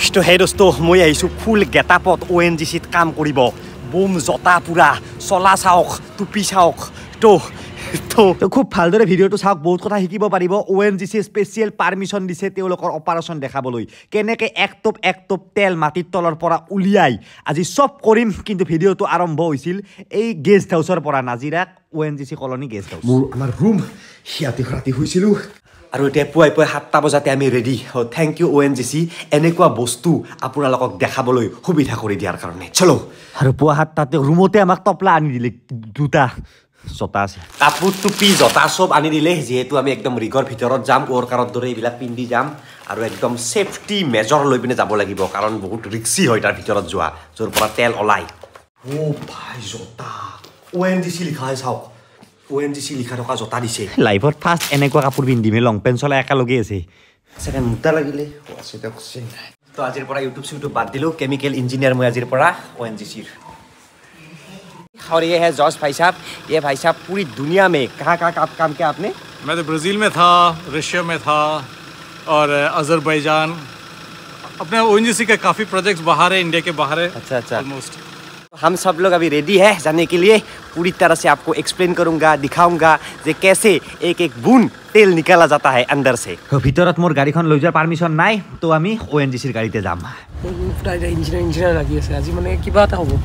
তো হে দোস্ত মই আহিছোঁ ফুল গেটাপত ONGCত কাম কৰিব বুম জতা পুৰা চলা চাওক টুপি চাওক তো খুব ভালদৰে ভিডিঅ'টো চাওক বহুত কথা শিকিব পাৰিব ONGC স্পেচিয়েল পাৰমিশ্যন দিছে তেওঁলোকৰ অপাৰেশ্যন দেখাবলৈ কেনেকৈ এক টপ তেল মাটিৰ তলৰ পৰা উলিয়াই আজি সব কৰিম কিন্তু ভিডিঅ'টো আৰম্ভ হৈছিল এই গেষ্ট হাউচৰ পৰা নাজিৰাক ONGC কলনী গেষ্ট হাউচ আমাৰ ৰুম হিয়াতি ৰাতি হৈছিলোঁ আৰু এতিয়া পুৱাই 7টা বজাতে আমি ৰেডি থেংক ইউ ONGC এনেকুৱা বস্তু আপোনালোকক দেখাবলৈ সুবিধা কৰি দিয়াৰ কাৰণে চলো আৰু পুৱা 7টাতে ৰুমতে আমাক টপলা আনি দিলে দুটা জতা আছে কাপোৰ টুপি জতা সব আনি দিলে যেহেতু আমি একদম ৰিগৰ ভিতৰত যাম ওৱৰ্কাৰৰ দৰে এইবিলাক পিন্ধি যাম আৰু একদম সেফটি মেজৰ লৈ পিনে যাব লাগিব কাৰণ বহুত ৰিস্কি হয় তাৰ ভিতৰত যোৱা য'ৰ পৰা তেল ওলাই ও ভাই জতা ONGC লিখা আছে চাওক ONGC লিখা থকা জতা দিছে লাইভত ফাৰ্ষ্ট এনেকুৱা কাপোৰ পিন্ধিমে লং পেন্ট চলা একেলগে আছে সেকেন্ড মুটা লাগিলে আছে দেখছে তো আজিৰ পৰা ইউটিউব বাদ দিলো কেমিকেল ইঞ্জিনিয়াৰ মই আজিৰ পৰা ONGCৰ और ये है जॉस भाई साहब ये भाई साहब पूरी दुनिया में कहाँ काम किया आपने मैं तो ब्राज़ील में था रशिया में था और अज़रबैजान अपने ONGC के काफ़ी प्रोजेक्ट्स बाहर है इंडिया के बाहर है अच्छा ऑलमोस्ट हम सब लोग अभी रेडी है जाने के लिए पूरी तरह से आपको एक्सप्लेन करूंगा दिखाऊंगा जे कैसे एक बूंद तेल निकाला जाता है अंदर से ভিতৰত মোৰ গাড়ীখন লৈ যোৱাৰ পাৰমিশন নাই তো আমি ONGCৰ গাড়ীতে যাম ইঞ্জিনিয়াৰ লাগি আছে আজি মানে কিবা এটা হ'ব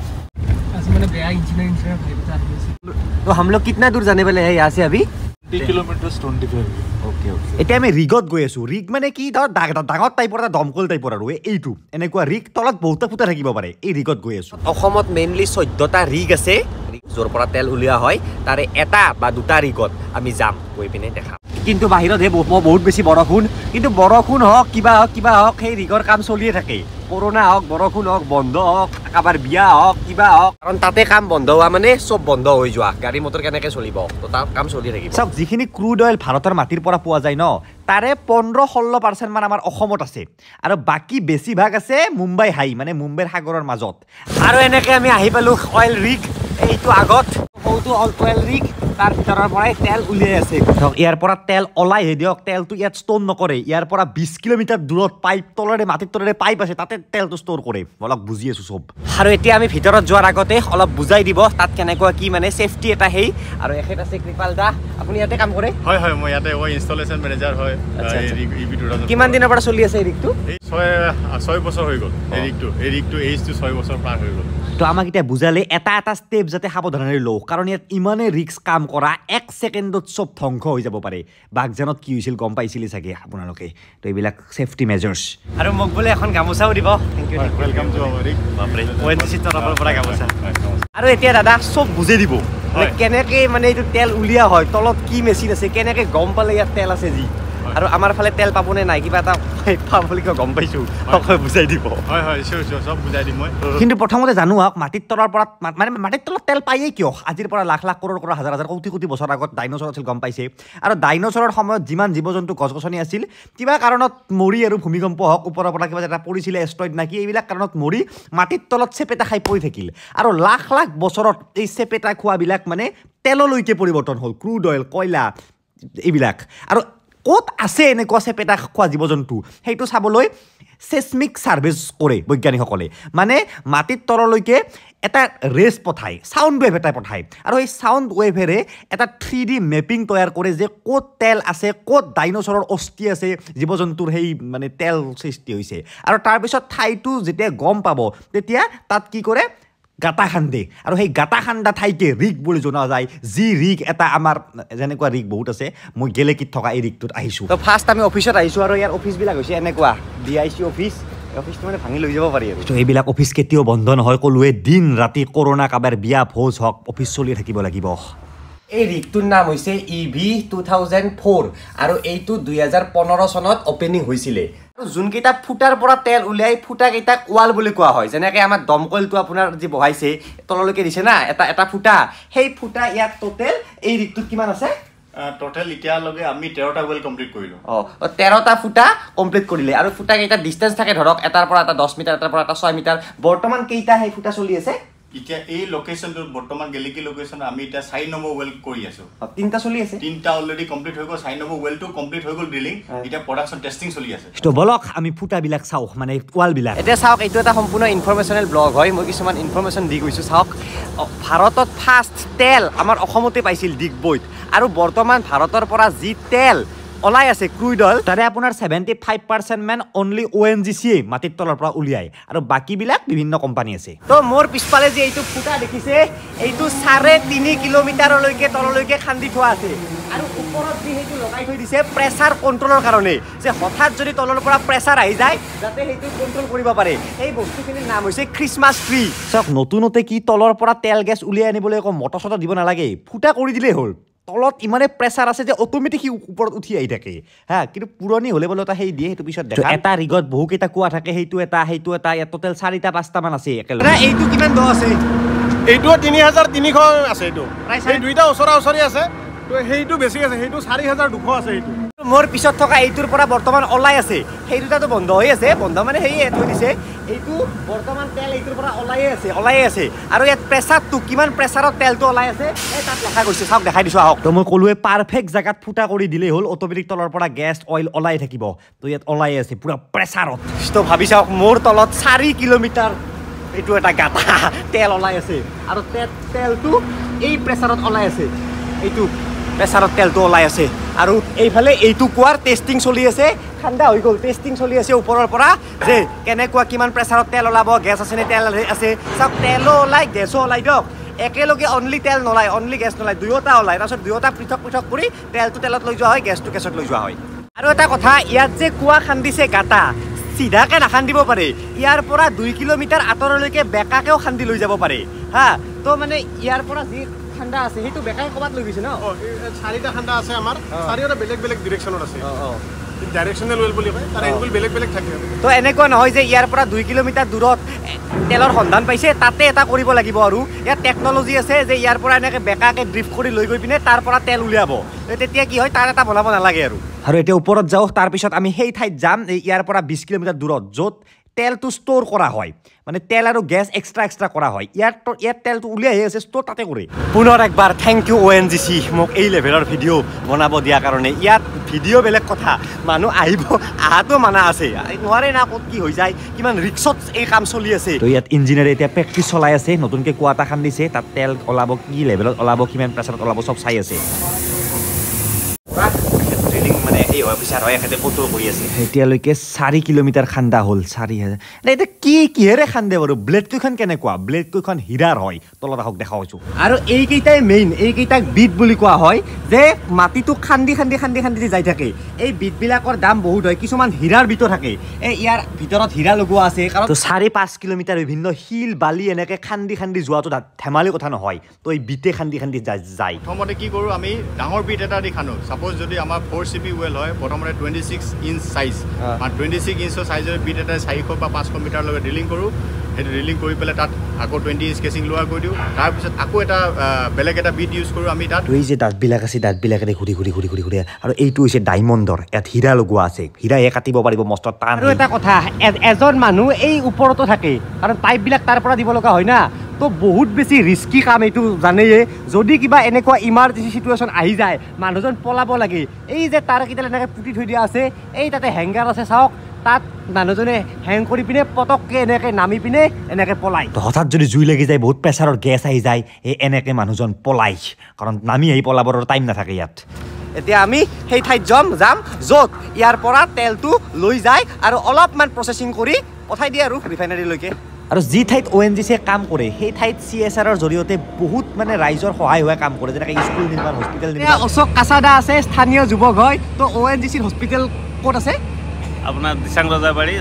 तो हम लोग कितना दूर जाने वाले हैं यहाँ से अभी 30 किलोमीटर 25 ओके এতিয়া আমি ৰিগত গৈ আছো ৰিগ মানে কি ধৰ ডাঙৰ টাইপৰ এটা দমকল টাইপৰ আৰু এইটো এনেকুৱা ৰিগ তলত বহুতে ফুটা থাকিব পাৰে এই ৰিগত গৈ আছো অসমত মেইনলি 14টা ৰিগ আছে য'ৰ পৰা তেল উলিওৱা হয় তাৰে এটা বা দুটা ৰিগত আমি যাম গৈ পিনে দেখাম কিন্তু বাহিৰত হে বহুত বেছি বৰষুণ কিন্তু বৰষুণ হওক কিবা হওক সেই ৰিগৰ কাম চলিয়ে থাকে করোনা হওক বৰষুণ হওক বন্ধ হওক কাবাৰ বিয়া হওক কিবা হওক কাৰণ তাতে কাম বন্ধ হোৱা মানে সব বন্ধ হৈ যোৱা গাড়ী মটৰ কেনেকৈ চলিব তো তাৰ কাম চলি থাকিব চাওক যিখিনি ক্ৰুড অইল ভাৰতৰ মাটিৰ পৰা পোৱা যায় ন তাৰে 15-16% মান আমাৰ অসমত আছে আৰু বাকি বেছিভাগ আছে মুম্বাই হাই মানে মুম্বাইৰ সাগৰৰ মাজত আৰু এনেকৈ আমি আহি পালো অইল ৰিগ এইটো আগত হওতো অইল ৰিগ তাৰ ভিতৰৰ পৰাই তেল উলিয়াই আছে ইয়াৰ পৰা তেল ওলাই হে দিয়ক তেলটো ইয়াত ষ্ট'ৰ নকৰে ইয়াৰ পৰা 20 কিলোমিটাৰ দূৰত পাইপ তলৰে মাটিৰ তলৰে পাইপ আছে তাতে তেলটো ষ্ট'ৰ কৰে অলপ বুজি আছো সব আৰু এতিয়া আমি ভিতৰত যোৱাৰ আগতে অলপ বুজাই দিব তাত কেনেকুৱা কি মানে সেফটি এটা হেই আৰু এখেত আছে কৃপাল দা আপুনি ইয়াতে কাম কৰে হয় মই ইয়াতে ইনষ্টলেশ্যন মেনেজাৰ হয় কিমান দিনৰ পৰা চলি আছে এই ৰিগটো 6 বছৰ হৈ গ'ল এই ৰিগটো এইজটো 6 বছৰ পাৰ হৈ গ'ল তো আমাক এতিয়া বুজালে এটা ষ্টেপ যাতে সাৱধানেৰে লওঁ কাৰণ ইয়াত ইমানে ৰিস্ক কাম কৰা 1 ছেকেণ্ডত সব ধ্বংস হৈ যাব পাৰে বাগজানত কি হৈছিল গম পাইছিলি চাগে আপোনালোকে তো এইবিলাক সেফটি মেজাৰ্ছ আৰু মোক বোলে এখন গামোচাও দিব thank you welcome to our rig বাপৰে ONGC তৰফৰ পৰা গামোচা আৰু এতিয়া দাদা সব বুজাই দিব কেনেকৈ মানে এইটো তেল উলিয়া হয় তলত কি মেচিন আছে কেনেকৈ গম পালে ইয়াত তেল আছে যি আৰু আমাৰ ফালে তেল পাবনে নাই কিবা এটা পাম বুলি গম পাইছো বুজাই দিব হয় চিয়ৰ সব বুজাই দিম মই কিন্তু প্ৰথমতে জানো হওক মাটিৰ তলৰ পৰা মানে মাটিৰ তলত তেল পায়েই কিয় আজিৰ পৰা লাখ কৰোৰ হাজাৰ কোটি বছৰ আগত ডাইন'ছৰ আছিল গম পাইছে আৰু ডাইন'ছৰৰ সময়ত যিমান জীৱ জন্তু গছ গছনি আছিল কিবা কাৰণত মৰি আৰু ভূমিকম্প হওক ওপৰৰ পৰা কিবা এটা পৰিছিলে এষ্ট্ৰইড নাকি এইবিলাক কাৰণত মৰি মাটিৰ তলত চেপেটা খাই পৰি থাকিল আৰু লাখ বছৰত এই চেপেটা খোৱাবিলাক মানে তেললৈকে পৰিৱৰ্তন হ'ল ক্ৰুড অইল কয়লা এইবিলাক আৰু ক'ত আছে এনেকুৱা চেপেটা খোৱা জীৱ জন্তু সেইটো চাবলৈ সেচমিক সাৰ্ভেজ কৰে বৈজ্ঞানিকসকলে মানে মাটিৰ তললৈকে এটা ৰেছ পঠায় সাউণ্ড ৱেভ এটা পঠায় আৰু এই সাউণ্ড ৱেভেৰে এটা 3D মেপিং তৈয়াৰ কৰে যে ক'ত তেল আছে ক'ত ডাইন'ছৰৰ অস্থি আছে জীৱ জন্তুৰ সেই মানে তেল সৃষ্টি হৈছে আৰু তাৰপিছত ঠাইটো যেতিয়া গম পাব তেতিয়া তাত কি কৰে গাটা খান্দে আৰু সেই গাটা খান্দা ঠাইকে ৰিগ বুলি জনা যায় যি ৰিগ এটা আমাৰ যেনেকুৱা ৰিগ বহুত আছে মই গেলেকিত থকা এই ৰিগটোত আহিছোঁ তো ফাৰ্ষ্ট আমি অফিচত আহিছোঁ আৰু ইয়াৰ অফিচবিলাক হৈছে এনেকুৱা DIC অফিচটো মানে ভাঙি লৈ যাব পাৰি আৰু তো এইবিলাক অফিচ কেতিয়াও বন্ধ নহয় ক'লোৱে দিন ৰাতি কৰোণা কাবাৰ বিয়া ভোজ হওক অফিচ চলি থাকিব লাগিব এই ৰিগটোৰ নাম হৈছে EV 2004 আৰু এইটো 2015 চনত অপেনিং হৈছিলে আৰু যোনকেইটা ফুটাৰ পৰা তেল উলিয়াই ফুটাকেইটাক ৱাল বুলি কোৱা হয় যেনেকৈ আমাৰ দমকলটো আপোনাৰ যি বহাইছে তললৈকে দিছে না এটা ফুটা সেই ফুটা ইয়াত টোটেল এই ৰিগটোত কিমান আছে টোটেল এতিয়ালৈকে আমি 13টা ৱেল কমপ্লিট কৰিলোঁ 13টা ফুটা কমপ্লিট কৰিলে আৰু ফুটাকেইটা ডিষ্টেঞ্চ থাকে ধৰক এটাৰ পৰা এটা 10 মিটাৰ এটাৰ পৰা এটা 6 মিটাৰ বৰ্তমান কেইটা সেই ফুটা চলি আছে এতিয়া এই লোকেশনটো বৰ্তমান গেলিকি লোকেশন আমি এতিয়া 4 নম্বৰ ওয়েল কৰি আছো তিনটা চলি আছে তিনটা অলৰেডি কমপ্লিট হৈ গ'ল 4 নম্বৰ ওয়েলটো কমপ্লিট হৈ গ'ল ড্ৰিলিং এতিয়া প্ৰডাকশন টেষ্টিং চলি আছে তো বলক আমি ফুটাবিলাক চাও মানে ওয়ালবিলাক এতিয়া চাওক এইটো এটা সম্পূৰ্ণ ইনফৰমেশনেল ব্লগ হয় মই কিছুমান ইনফৰমেশন দি গৈছো চাওক ভাৰতত ফাৰ্ষ্ট তেল আমাৰ অসমতে পাইছিল ডিগবৈত আৰু বৰ্তমান ভাৰতৰ পৰা যি তেল ওলাই আছে ক্ৰুড অইল তাৰে আপোনাৰ 75% মান অনলি ONGC মাটিৰ তলৰ পৰা উলিয়াই আৰু বাকিবিলাক বিভিন্ন কোম্পানী আছে তো মোৰ পিছফালে যে এইটো ফুটা দেখিছে এইটো 3.5 কিলোমিটাৰলৈকে তললৈকে খান্দি থোৱা আছে আৰু ওপৰত যি সেইটো লগাই থৈ দিছে প্ৰেছাৰ কন্ট্ৰোলৰ কাৰণে যে হঠাৎ যদি তলৰ পৰা প্ৰেছাৰ আহি যায় যাতে সেইটো কন্ট্ৰোল কৰিব পাৰে এই বস্তুখিনিৰ নাম হৈছে খ্ৰীষ্টমাছ ট্ৰী চাওক নতুনতে কি তলৰ পৰা তেল গেছ উলিয়াই আনিবলৈ একো মটৰ চটৰ দিব নালাগে ফুটা কৰি দিলেই হ'ল তলত ইমানে প্ৰেছাৰ আছে যে অটোমেটিক ওপৰত উঠি আহি থাকে হা কিন্তু পুৰণি হলে বলে এটা সেই দিয়ে সেইটো পিছত দেখা এটা ৰিগত বহু কেইটা কুৱা থাকে সেইটো এটা ইয়াত টোটেল 4টা 5টা মান আছে একেলগে এইটো কিমান দ আছে এইটো 3300 আছে এইটো এই দুইটা ওচৰা ওচৰি আছে তো সেইটো বেছি আছে সেইটো 4200 আছে এইটো মোৰ পিছত থকা এইটোৰ পৰা বৰ্তমান ওলাই আছে সেই দুটাটো বন্ধ হৈ আছে বন্ধ মানে হেৰিয়ে থৈ দিছে এইটো বৰ্তমান তেল এইটোৰ পৰা ওলাই আছে আৰু ইয়াত প্ৰেছাৰটো কিমান প্ৰেছাৰত তেলটো ওলাই আছে এই তাত লেখা গৈছে চাওক দেখাই দিছো আহক তো মই ক'লোৱে পাৰফেক্ট জাগাত ফুটা কৰি দিলেই হ'ল অটোমেটিক তলৰ পৰা গেছ অইল ওলাই থাকিব তো ইয়াত ওলাই আছে পুৰা প্ৰেছাৰত তো ভাবি চাওক মোৰ তলত 4 কিলোমিটাৰ এইটো এটা গাঁতা তেল ওলাই আছে আৰু তেলটো এই প্ৰেছাৰত ওলাই আছে এইটো প্ৰেছাৰত তেলটো ওলাই আছে আৰু এইফালে এইটো কোৱাৰ টেষ্টিং চলি আছে ঠাণ্ডা হৈ গ'ল টেষ্টিং চলি আছে ওপৰৰ পৰা যে কেনেকুৱা কিমান প্ৰেছাৰত তেল ওলাব গেছ আছে নে তেল আছে চাওক তেলো ওলাই গেছো ওলাই দিয়ক একেলগে অনলি তেল নলাই অনলি গেছ নলাই দুয়োটা ওলাই তাৰপিছত দুয়োটা পৃথক পৃথক কৰি তেলটো তেলত লৈ যোৱা হয় গেছটো গেছত লৈ যোৱা হয় আৰু এটা কথা ইয়াত যে কুৱা খান্দিছে গাঁতা চিধাকে নাখান্দিব পাৰে ইয়াৰ পৰা 2 কিলোমিটাৰ আঁতৰলৈকে বেকাকেও খান্দি লৈ যাব পাৰে হা তো মানে ইয়াৰ পৰা যি খান্দা আছে সেইটো বেকাই ক'বাত লৈ গৈছে ন 4টা খান্দা আছে আমাৰ 4টা বেলেগ বেলেগ ডিৰেকচনত আছে ডাইৰেকচনেল ওয়েল বুলি কয় তাৰ এংগল বেলেগ বেলেগ থাকে তো এনেকুৱা নহয় যে ইয়াৰ পৰা 2 কিলোমিটাৰ দূৰত তেলৰ সন্ধান পাইছে তাতে এটা কৰিব লাগিব আৰু ইয়াত টেকনলজি আছে যে ইয়াৰ পৰা এনেকৈ বেকাকে ড্ৰিফ্ট কৰি লৈ গৈ পিনে তাৰ পৰা তেল উলিয়াব তেতিয়া কি হয় তাৰ এটা বনাব নালাগে আৰু এতিয়া ওপৰত যাওঁ তাৰপিছত আমি সেই ঠাইত যাম ইয়াৰ পৰা 20 কিলোমিটাৰ দূৰত য'ত তেলটো ষ্ট'ৰ কৰা হয় মানে তেল আৰু গেছ এক্সট্ৰা কৰা হয় ইয়াত তেলটো উলিয়াই আছে ষ্ট'ৰ তাতে কৰে পুনৰ একবাৰ থেংক ইউ ONGC মোক এই লেভেলৰ ভিডিঅ' বনাব দিয়াৰ কাৰণে ইয়াত ভিডিঅ' বেলেগ কথা মানুহ আহিব আহাতো মানা আছে নোৱাৰে না ক'ত কি হৈ যায় কিমান ৰিক্সত এই কাম চলি আছে তো ইয়াত ইঞ্জিনিয়াৰে এতিয়া প্ৰেক্টিচ চলাই আছে নতুনকৈ কুৱা এটা খান্দিছে তাত তেল ওলাব কি লেভেলত ওলাব কিমান প্ৰেছাৰত ওলাব চব চাই আছে মানে এই অফিচাৰ হয় এখেতে কণ্ট্ৰল কৰি আছে এতিয়ালৈকে 4 কিলোমিটাৰ খান্দা হ'ল 4000 এতিয়া কিহেৰে খান্দে বাৰু ব্লেড কেইখন কেনেকুৱা ব্লেড কেইখন হীৰাৰ হয় তলত আহক দেখাওছো আৰু এইকেইটাই মেইন এইকেইটাক বিট বুলি কোৱা হয় যে মাটিটো খান্দি খান্দি খান্দি খান্দি যাই থাকে এই বিটবিলাকৰ দাম বহুত হয় কিছুমান হীৰাৰ বিটো থাকে এই ইয়াৰ ভিতৰত হীৰা লগোৱা আছে কাৰণ তো 4-5 কিলোমিটাৰ বিভিন্ন শিল বালি এনেকৈ খান্দি খান্দি যোৱাটো ধেমালি কথা নহয় তো এই বিটে খান্দি খান্দি যায় প্ৰথমতে কি কৰোঁ আমি ডাঙৰ বিট এটা দি খানো ছাপ'জ যদি আমাৰ 4CP ওয়েল হয় প্ৰথমতে 26 ইঞ্চ সাইজ আৰু 26 ইঞ্চৰ সাইজৰ বিট এটা 400 বা 500 মিটাৰলৈকে ড্ৰিলিং কৰোঁ সেইটো ড্ৰিলিং কৰি পেলাই তাত আকৌ 20 ইঞ্চ কেচিং লোৱা কৰি দিওঁ তাৰপিছত আকৌ এটা বেলেগ এটা বিট ইউজ কৰোঁ আমি তাত এই যে দাঁতবিলাক আছে দাঁতবিলাকেৰে ঘূৰি আৰু এইটো হৈছে ডায়মণ্ডৰ ইয়াত হীৰা লগোৱা আছে হীৰাহে কাটিব পাৰিব মস্ত টান আৰু এটা কথা এজন মানুহ এই ওপৰতো থাকে কাৰণ পাইপবিলাক তাৰ পৰা দিব লগা হয় না তো বহুত বেছি ৰিস্কি কাম এইটো জানেয়ে যদি কিবা এনেকুৱা ইমাৰ্জেঞ্চি চিটুৱেশ্যন আহি যায় মানুহজন পলাব লাগে এই যে তাৰ কেইডাল এনেকৈ পুতি থৈ দিয়া আছে এই তাতে হেংগাৰ আছে চাওক তাত মানুহজনে হেং কৰি পিনে পটককৈ এনেকৈ নামি পিনে এনেকৈ পলায় হঠাৎ যদি জুই লাগি যায় বহুত প্ৰেছাৰৰ গেছ আহি যায় এই এনেকৈ মানুহজন পলায় কাৰণ নামি আহি পলাবৰ টাইম নাথাকে ইয়াত এতিয়া আমি সেই ঠাইত যাম য'ত ইয়াৰ পৰা তেলটো লৈ যায় আৰু অলপমান প্ৰচেছিং কৰি পঠাই দিয়ে আৰু ৰিফাইনাৰীলৈকে আৰু যি ঠাইত ONGCয়ে কাম কৰে সেই ঠাইত CSRৰ জৰিয়তে বহুত মানে ৰাইজৰ সহায় হোৱা কাম কৰে যেনেকৈ স্কুল নিৰ্মাণ হস্পিটেল নিৰ্মাণ অশোক কাছাদা আছে স্থানীয় যুৱক হয় তো ONGCৰ হস্পিটেল ক'ত আছে আপোনাৰ দিচাং ৰজাবাৰী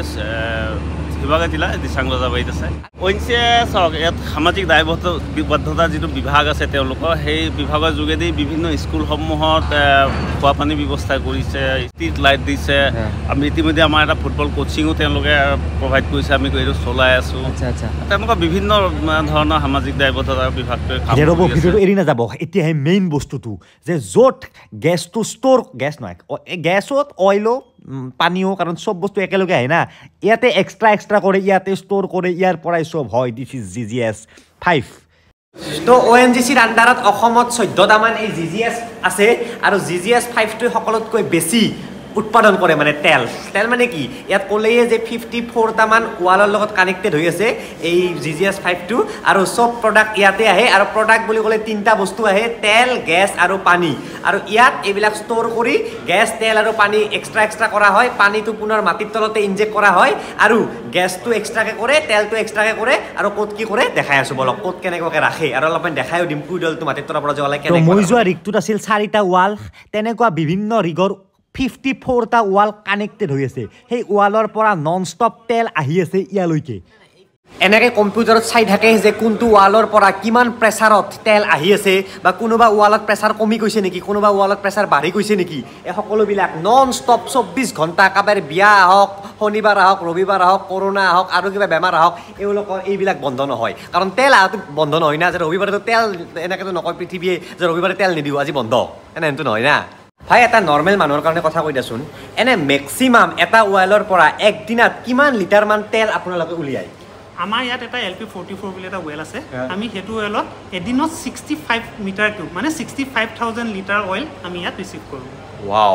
শিৱসাগৰ জিলা দিচাং ৰজাবাৰীত আছে ONGCয়ে চাওক ইয়াত সামাজিক দায়বদ্ধতা যিটো বিভাগ আছে তেওঁলোকৰ সেই বিভাগৰ যোগেদি বিভিন্ন স্কুলসমূহত খোৱা পানী ব্যৱস্থা কৰিছে ষ্ট্ৰীট লাইট দিছে আমি ইতিমধ্যে আমাৰ এটা ফুটবল কোচিঙো তেওঁলোকে প্ৰভাইড কৰিছে আমি এইটো চলাই আছোঁ তেনেকুৱা বিভিন্ন ধৰণৰ সামাজিক দায়বদ্ধতা বিভাগটোৱে ভিডিঅ'টো এৰি নাযাব এতিয়াহে মেইন বস্তুটো যে য'ত গেছটো ষ্ট'ৰ গেছ নহয় গেছত অইলো পানীও, কাৰণ চব বস্তু একেলগে আহে না, ইয়াতে এক্সট্ৰা কৰে, ইয়াতে ষ্ট'ৰ কৰে, ইয়াৰ পৰাই চব হয়। This is GGS-5। তো ONGCৰ আণ্ডাৰত অসমত 14টামান এই GGS আছে, আৰু GGS-5টোৱে সকলোতকৈ বেছি উৎপাদন কৰে মানে তেল মানে কি, ইয়াত ক'লেই যে 54টামান ৱালৰ লগত কানেক্টেড হৈ আছে এই GGS-5টো, আৰু চব প্ৰডাক্ট ইয়াতে আহে। আৰু প্ৰডাক্ট বুলি ক'লে 3টা বস্তু আহে, তেল, গেছ আৰু পানী। আৰু ইয়াত এইবিলাক ষ্ট'ৰ কৰি গেছ, তেল আৰু পানী এক্সট্ৰা কৰা হয়। পানীটো পুনৰ মাটিৰ তলতে ইনজেক্ট কৰা হয়, আৰু গেছটো এক্সট্ৰাকৈ কৰে, তেলটো এক্সট্ৰাকৈ কৰে, আৰু ক'ত কি কৰে দেখাই আছোঁ বলক, ক'ত কেনেকুৱাকৈ ৰাখে, আৰু অলপমান দেখাইও দিম ক্ৰুডলটো মাটিৰ তলৰ পৰা যে ওলাই কেনেকৈ। মই যোৱা ৰিগটোত আছিল 4টা ৱাল, তেনেকুৱা বিভিন্ন ৰিগৰ 54টা ৱাল কানেক্টেড হৈ আছে। সেই ৱালৰ পৰা নন ষ্টপ তেল আহি আছে ইয়ালৈকে। এনেকৈ কম্পিউটাৰত চাই থাকে যে কোনটো ৱালৰ পৰা কিমান প্ৰেছাৰত তেল আহি আছে, বা কোনোবা ৱালত প্ৰেছাৰ কমি গৈছে নেকি, কোনোবা ৱালত প্ৰেছাৰ বাঢ়ি গৈছে নেকি। এই সকলোবিলাক নন ষ্টপ 24 ঘণ্টা, কাবাৰে বিয়া আহক, শনিবাৰ আহক, ৰবিবাৰ আহক, কৰোণা আহক, আৰু কিবা বেমাৰ আহক, এওঁলোকৰ এইবিলাক বন্ধ নহয়। কাৰণ তেল আহাটো বন্ধ নহয় না, যে ৰবিবাৰেতো তেল এনেকৈতো নকয় পৃথিৱীয়ে যে ৰবিবাৰে তেল নিদিওঁ আজি বন্ধ, এনেহেনটো নহয় না ভাই। এটা নৰ্মেল মানুহৰ কাৰণে কথা কৈ দিয়াচোন, এনে মেক্সিমাম এটা ৱালৰ পৰা একদিনত কিমান লিটাৰমান তেল আপোনালোকে উলিয়ায়? আমাৰ ইয়াত এটা LP44 বুলি এটা ৱেল আছে, আমি সেইটো ৱেলত এদিনত 65 মিটাৰ কিউব মানে 65,000 লিটাৰ অইল আমি ইয়াত ৰিচিভ কৰোঁ। ৱাও,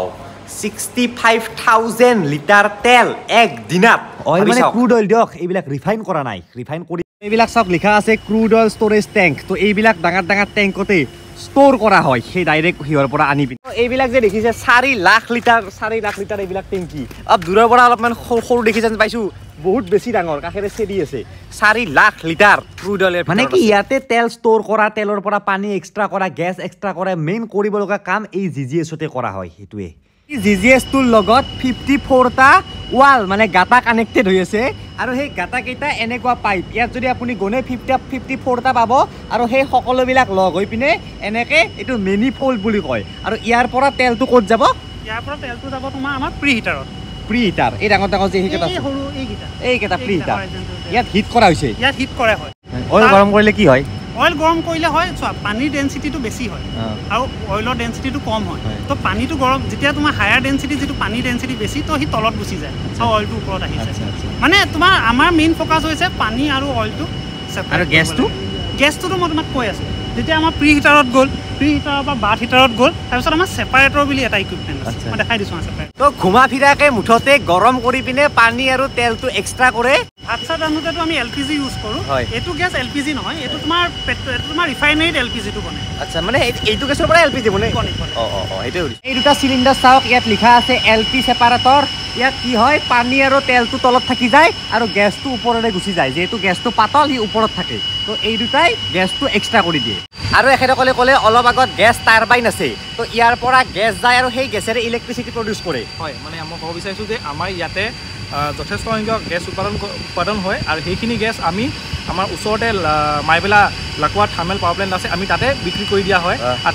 65,000 লিটাৰ তেল একদিনত। অইল মানে ক্ৰুড অইল দিয়ক, এইবিলাক ৰিফাইন কৰা নাই, ৰিফাইন কৰি এইবিলাক চাওক লিখা আছে ক্ৰুড অইল ষ্ট'ৰেজ টেংক। তো এইবিলাক ডাঙৰ টেংকতে ষ্ট'ৰ কৰা হয়, সেই ডাইৰেক্ট সিহঁৰ পৰা আনি পিনে। এইবিলাক যে দেখিছে 4 লাখ লিটাৰ এইবিলাক টেংকি। দূৰৰ পৰা অলপমান সৰু দেখি যেন পাইছোঁ, বহুত বেছি ডাঙৰ, কাষেৰে চেৰি আছে। 4 লাখ লিটাৰ ক্ৰুড অইল মানে কি, ইয়াতে তেল ষ্ট'ৰ কৰা, তেলৰ পৰা পানী এক্সট্ৰা কৰা, গেছ এক্সট্ৰা কৰা, মেইন কৰিব লগা কাম এই GGS-তে কৰা হয়। সেইটোৱে GGS-টোৰ লগত 54টা ৱাল মানে গাটা কানেক্টেড হৈ আছে, আৰু সেই গাটাকেইটা এনেকুৱা পাইপ, ইয়াত যদি আপুনি গণে 54টা পাব, আৰু সেই সকলোবিলাক লগ হৈ পিনে এনেকৈ এইটো মেনিফল্ড বুলি কয়। আৰু ইয়াৰ পৰা তেলটো ক'ত যাব? ইয়াৰ পৰা তেলটো যাব তোমাৰ আমাৰ প্ৰি হিটাৰত। প্ৰি হিটাৰ, এই ডাঙৰ যে সেইকেইটা এইকেইটা প্ৰি হিটাৰ, ইয়াত হিট কৰা হৈছে, ইয়াত হিট কৰা হয়। অইল গৰম কৰিলে কি হয়? অইল গৰম কৰিলে হয়, চোৱা পানীৰ ডেঞ্চিটিটো বেছি হয় আৰু অইলৰ ডেঞ্চিটিটো কম হয়। তো পানীটো গৰম, যেতিয়া তোমাৰ হায়াৰ ডেঞ্চিটি যিটো পানীৰ ডেঞ্চিটি বেছি, তো সি তলত গুচি যায় আৰু অইলটো ওপৰত আহি যায়। মানে তোমাৰ আমাৰ মেইন ফ'কাছ হৈছে পানী আৰু অইলটো। আৰু গেছটোতো মই তোমাক কৈ আছোঁ, যেতিয়া আমাৰ প্ৰি হিটাৰত গ'ল, প্ৰি হিটাৰৰ পৰা বাথ হিটাৰত গ'ল, তাৰপিছত আমাৰ ছেপাৰেটৰ বুলি এটা ইকুইপমেণ্ট আছে, মই দেখাই দিছোঁ ছেপাৰেটৰ। তো ঘুমা ফিৰাকৈ মুঠতে গৰম কৰি পিনে পানী আৰু তেলটো এক্সট্ৰা কৰে। ভাত চাত ৰান্ধোতেতো আমি LPG ইউজ কৰোঁ, এইটো গেছ LPG নহয়, এইটো তোমাৰ ৰিফাইনেৰিড LPG-টো বনে। আচ্ছা, মানে এইটো গেছৰ পৰা LPG বনে? সেইটোৱে। এই দুটা চিলিণ্ডাৰ চাওক, ইয়াত লিখা আছে LP ছেপাৰেটৰ। ইয়াত কি হয়, পানী আৰু তেলটো তলত থাকি যায় আৰু গেছটো ওপৰলৈ গুচি যায়। যিহেতু গেছটো পাতল, সি ওপৰত থাকে, তো এই দুটাই গেছটো এক্সট্ৰা কৰি দিয়ে। আৰু এখেতসকলে ক'লে অলপ আগত গেছ টাৰ্বাইন আছে, তো ইয়াৰ পৰা গেছ যায় আৰু সেই গেছেৰে ইলেক্ট্ৰিচিটি প্ৰডিউচ কৰে। হয়, মানে মই ক'ব বিচাৰিছোঁ যে আমাৰ ইয়াতে যথেষ্ট সংখ্যক গেছ উৎপাদন হয়, আৰু সেইখিনি গেছ আমি আমাৰ ওচৰতে Maibella Lakwa thermal power plant আছে, আমি তাতে বিক্ৰী কৰি দিয়া হয়। আৰু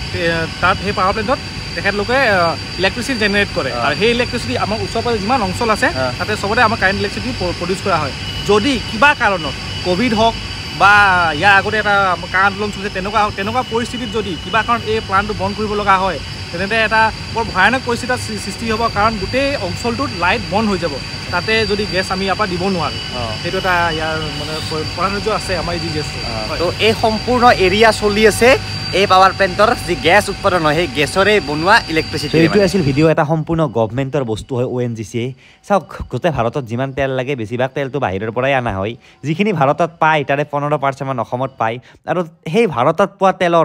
তাত সেই পাৱাৰ প্লেণ্টত তেখেতলোকে ইলেক্ট্ৰিচিটি জেনেৰেট কৰে, আৰু সেই ইলেক্ট্ৰিচিটি আমাৰ ওচৰ পাজৰে যিমান অঞ্চল আছে তাতে চবতে আমাৰ কাৰেণ্ট ইলেক্ট্ৰিচিটি প্ৰডিউচ কৰা হয়। যদি কিবা কাৰণত ক'ভিড হওক বা ইয়াৰ আগতে এটা কা আন্দোলন চলিছে, তেনেকুৱা পৰিস্থিতিত যদি কিবা কাৰণত এই প্লাণ্টটো বন্ধ কৰিব লগা হয়, তেনেতে এটা বৰ ভয়ানক পৰিস্থিতিৰ সৃষ্টি হ'ব, কাৰণ গোটেই অঞ্চলটোত লাইট বন্ধ হৈ যাব। তাতে যদি গেছ আমি ইয়াৰ পৰা দিব নোৱাৰোঁ, সেইটো এটা ইয়াৰ মানে প্ৰাধান্য আছে আমাৰ এই GGS-টো। তো এই সম্পূৰ্ণ এৰিয়া চলি আছে এই পাৱাৰ প্লেণ্টৰ যি গেছ উৎপাদন হয়, সেই গেছৰে বনোৱা ইলেক্ট্ৰিচিটি। এইটো আছিল ভিডিঅ', এটা সম্পূৰ্ণ গভৰ্ণমেণ্টৰ বস্তু হয় ONGC-য়ে। চাওক, গোটেই ভাৰতত যিমান তেল লাগে বেছিভাগ তেলটো বাহিৰৰ পৰাই অনা হয়। যিখিনি ভাৰতত পায় তাৰে 15% অসমত পায়, আৰু সেই ভাৰতত পোৱা তেলৰ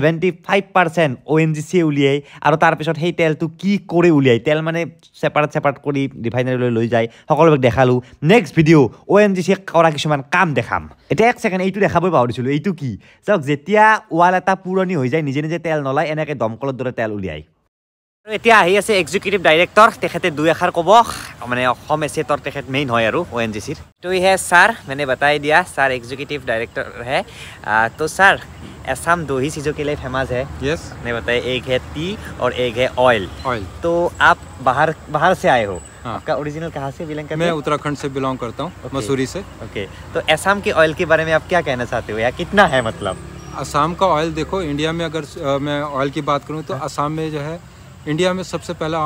75% ONGC-য়ে উলিয়ায়। আৰু তাৰপিছত সেই তেলটো কি কৰি উলিয়ায়, তেল মানে ছেপাৰেট কৰি ৰিফাইনাৰীলৈ লৈ যায়, সকলোবিলাক দেখালোঁ। নেক্সট ভিডিঅ' ONGC-য়ে কৰা কিছুমান কাম দেখাম। এতিয়া এক ছেকেণ্ড, এইটো দেখাবই পাহৰিছিলোঁ। এইটো কি চাওক, যেতিয়া ৱাল এটা পুৰণি হৈ যায়, নিজে তেল নলায়, এনেকৈ দমকলৰ দৰে তেল উলিয়ায়। আৰু এতিয়া আহি আছে এক্সিকিউটিভ ডাইৰেক্টৰ, তেখেতে 2 এষাৰ ক'ব, মানে অসম এছেটৰ তেখেত মেইন হয় আৰু ONGC-ৰ। তো হে ছাৰ, মানে बताई दिया सर, एग्जीक्यूटिव डायरेक्टर है। तो सर, असम 2 ही चीज़ों के लिए फेमस है। यस, ने बताइए, एक है टी और एक है ऑयल। तो आप बाहर से आए हो, आपका ओरिजिनल कहाँ से बिलोंग करते हैं? मैं उत्तराखंड से बिलोंग करता हूँ, मसूरी से। ओके, तो असम के ऑयल के बारे में आप क्या कहना चाहते हो, या कितना है मतलब? असम का ऑयल देखो, इंडिया में अगर मैं ऑयल की बात करूँ तो असम में जो है, इंडिया में सबसे पहला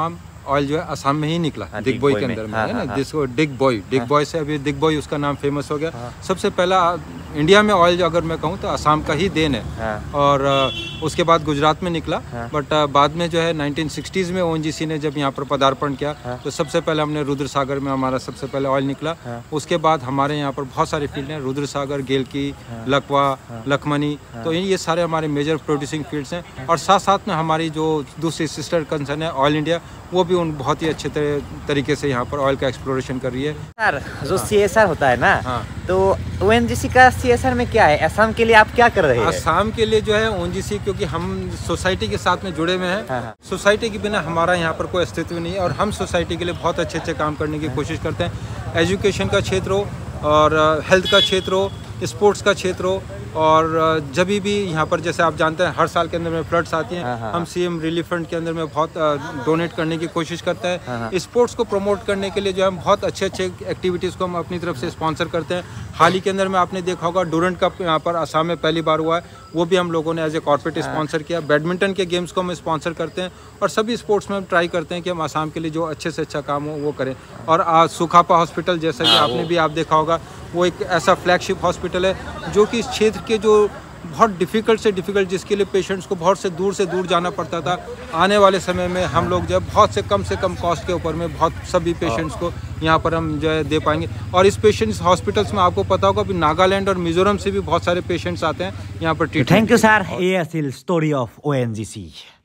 ऑयल जो है असम में ही निकला, दिग्बोई के अंदर में, है ना, जिसको डिगबॉय से अभी दिग्बॉय उसका नाम फेमस हो गया। सबसे पहला इंडिया में ऑयल जो अगर मैं कहूँ तो असम का ही देन है। और उसके बाद गुजरात में निकला, बट बाद में जो है 1960s में ONGC ने जब यहाँ पर पदार्पण किया तो सबसे पहले हमने रुद्र सागर में हमारा सबसे पहले ऑयल निकला। उसके बाद हमारे यहाँ पर बहुत सारी फील्ड हैं, रुद्र सागर, गेलकी, लकवा, लखमनी, तो ये सारे हमारे मेजर प्रोड्यूसिंग फील्ड्स हैं। और साथ साथ में हमारी जो दूसरी सिस्टर कंसर्न है ऑयल इंडिया, वो भी उन बहुत ही अच्छे तरीके से यहाँ पर ऑयल का एक्सप्लोरेशन कर रही है। सर जो CSR होता है ना, तो ONGC का CSR में क्या है? असम के लिए आप क्या कर रहे हैं? असम के लिए जो है ONGC, क्योंकि हम सोसाइटी के साथ में जुड़े हुए हैं, सोसाइटी के बिना हमारा यहाँ पर कोई अस्तित्व नहीं है, और हम सोसाइटी के लिए बहुत अच्छे अच्छे काम करने की कोशिश करते हैं। एजुकेशन का क्षेत्र हो और हेल्थ का क्षेत्र हो, स्पोर्ट्स का क्षेत्र हो, और जब भी यहाँ पर जैसे आप जानते हैं हर साल के अंदर में फ्लड्स आती हैं, हम CM रिलीफ फंड के अंदर में बहुत डोनेट करने की कोशिश करते हैं। स्पोर्ट्स को प्रमोट करने के लिए जो हम बहुत अच्छे अच्छे एक्टिविटीज़ को हम अपनी तरफ से स्पॉन्सर करते हैं। हाल ही के अंदर में आपने देखा होगा डूरंट कप यहाँ पर असम में पहली बार हुआ है, वो भी हम लोगों ने एज ए कॉर्पोरेट स्पॉन्सर किया। बैडमिंटन के गेम्स को हम स्पॉन्सर करते हैं, और सभी स्पोर्ट्स में हम ट्राई करते हैं कि हम असम के लिए जो अच्छे से अच्छा काम हो वो करें। और सुखापा हॉस्पिटल, जैसा कि आपने भी आप देखा होगा, वो एक ऐसा फ्लैगशिप हॉस्पिटल है जो कि इस क्षेत्र के जो बहुत डिफ़िकल्ट से डिफ़िकल्ट, जिसके लिए पेशेंट्स को बहुत से दूर जाना पड़ता था, आने वाले समय में हम लोग जब बहुत से कम कॉस्ट के ऊपर में बहुत सभी पेशेंट्स को यहाँ पर हम जो है दे पाएंगे। और इस पेशेंट्स हॉस्पिटल्स में आपको पता होगा अभी नागालैंड और मिजोरम से भी बहुत सारे पेशेंट्स आते हैं यहाँ पर ट्रीटमेंट। थैंक यू सर, ये स्टोरी ऑफ ONGC।